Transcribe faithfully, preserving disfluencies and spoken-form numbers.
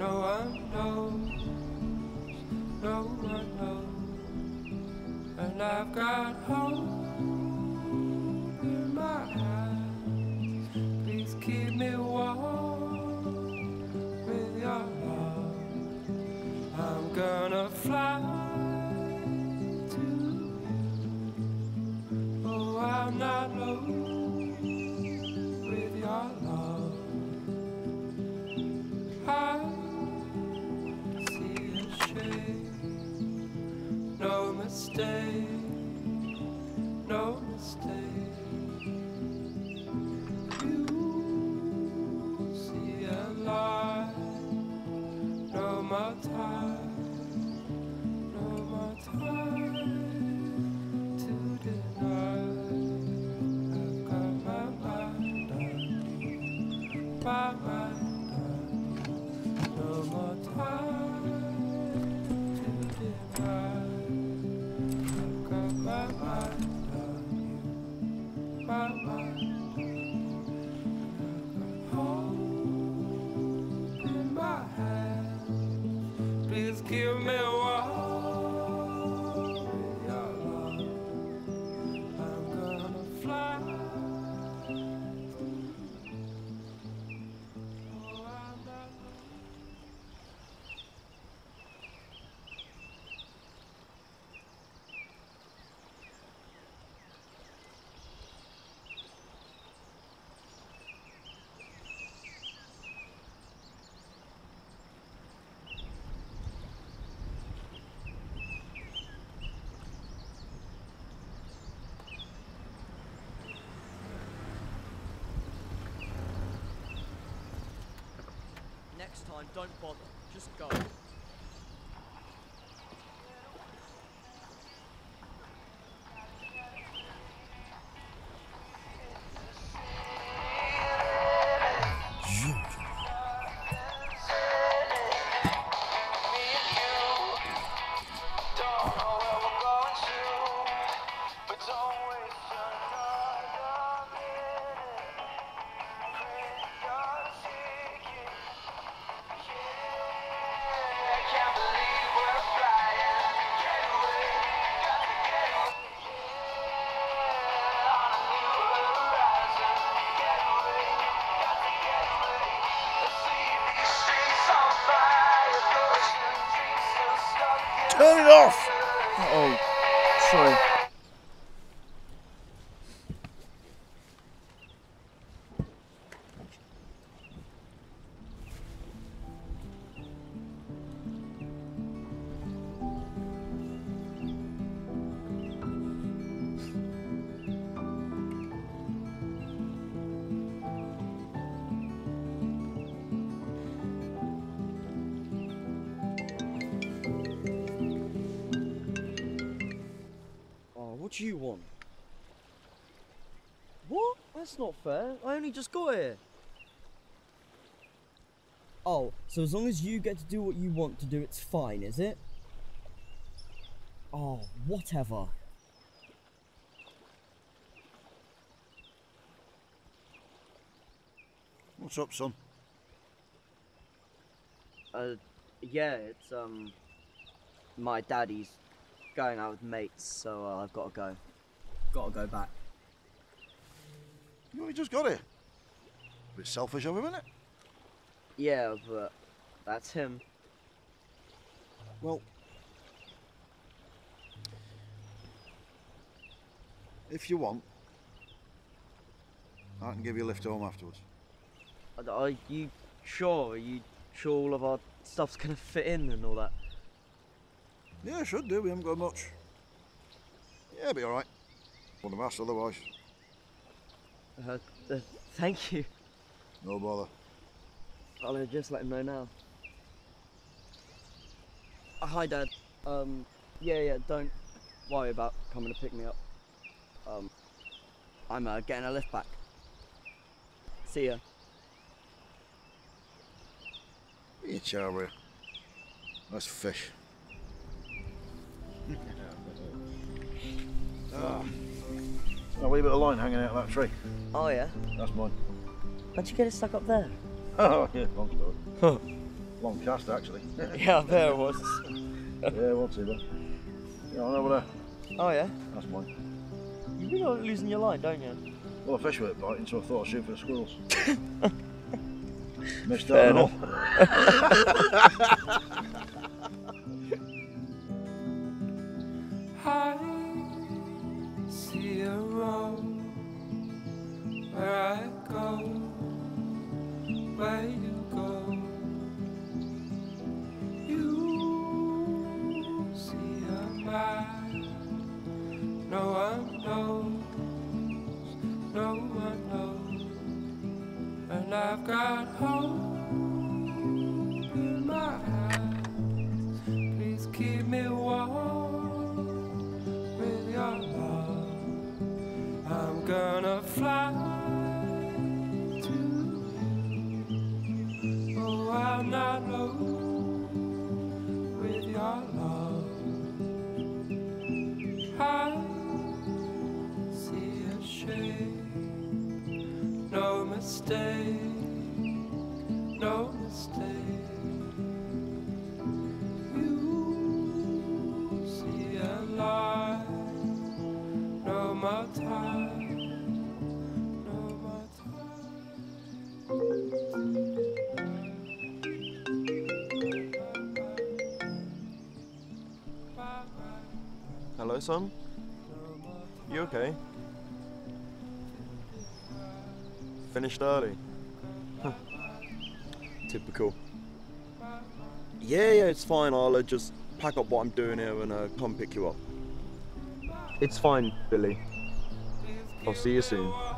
No one knows, no one knows. And I've got hope in my eyes. Please keep me warm with your love. I'm gonna fly to you. Oh, I'm not alone with your love. I see a shade, no mistake, no mistake. You see a light, no more time, no more time to deny. I've got my mind on you, my mind. No more time to deny. I've got my mind on you, my mind. I've got hope in my hand. Please give me one with your love. I'm gonna fly. Oh, I'm not. Next time, don't bother. Just go. Turn it off! Oh, sorry. What do you want? What? That's not fair. I only just got here. Oh, so as long as you get to do what you want to do, it's fine, is it? Oh, whatever. What's up, son? Uh, yeah, it's, um... my daddy's going out with mates, so uh, I've got to go. Got to go back. You only just got here. A bit selfish of him, isn't it? Yeah, but that's him. Well, if you want, I can give you a lift home afterwards. Are, are you sure? Are you sure all of our stuff's gonna fit in and all that? Yeah, it should do. We haven't got much. Yeah, it'll be alright. Wouldn't have asked otherwise. Uh, uh, thank you. No bother. I'll uh, just let him know now. Uh, hi, Dad. Um, yeah, yeah, don't worry about coming to pick me up. Um, I'm uh, getting a lift back. See ya. Eat chow. Nice fish. Ah. A wee bit of line hanging out of that tree. Oh, yeah? That's mine. How'd you get it stuck up there? Oh, yeah, long story. Huh. Long cast, actually. Yeah, I bet it was. Yeah, we'll see that. Yeah, I know over there. Oh yeah? That's mine. You've been like, losing your line, don't you? Well, the fish weren't biting, so I thought I'd shoot for the squirrels. Missed Fair out. I see a road where I go, where you go. You see a man, no one knows, no one knows, and I've got hope in my eyes. Please keep me warm with your love. I'm gonna fly to you. Oh, I'm not low with your love. I see a shade, no mistake, no mistake. You see a light, no more time, no more time. Hello, son? You okay? Finished early? Huh. Typical. Yeah, yeah, it's fine. I'll uh, just pack up what I'm doing here and uh, come pick you up. It's fine, Billy. I'll see you soon.